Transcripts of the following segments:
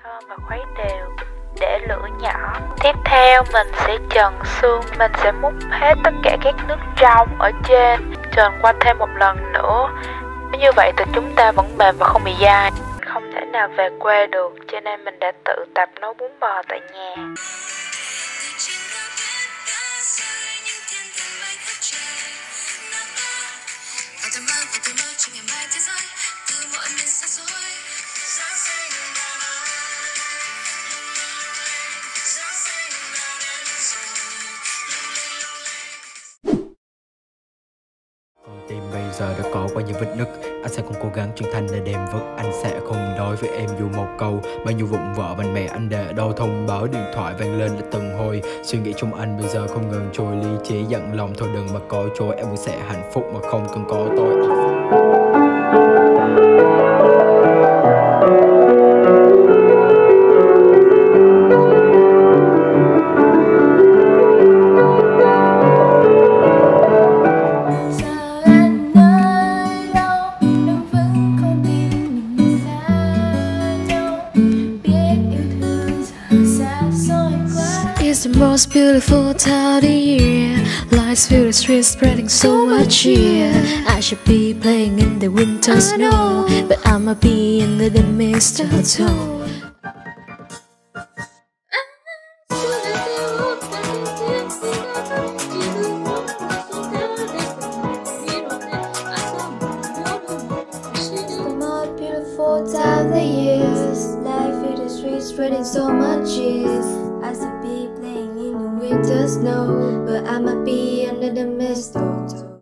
thơm và khuấy đều, để lửa nhỏ. Tiếp theo mình sẽ trần xương, mình sẽ múc hết tất cả các nước trong ở trên, trần qua thêm một lần nữa. Như vậy thì chúng ta vẫn mềm và không bị dai. Không thể nào về quê được, cho nên mình đã tự tập nấu bún bò tại nhà. Tim bây giờ đã có qua những vết nứt, anh sẽ không cố gắng trưởng thành để đem vứt. Anh sẽ không nói với em dù một câu, bao nhiêu vụn vỡ bạn bè anh để đâu. Thông báo điện thoại vang lên đã từng hồi, suy nghĩ trong anh bây giờ không ngừng trôi. Lý trí dặn lòng thôi đừng mà có trôi, em vẫn sẽ hạnh phúc mà không cần có tôi. It's the most beautiful time of the year. Lights fill the streets, spreading so much cheer. I should be playing in the winter snow, but I'ma be under the mistletoe. Time the years, life in the streets spreading so much cheers. I should be playing in the winter snow, but I'ma be under the mistletoe.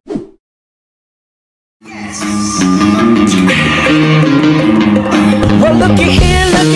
Well, looky here,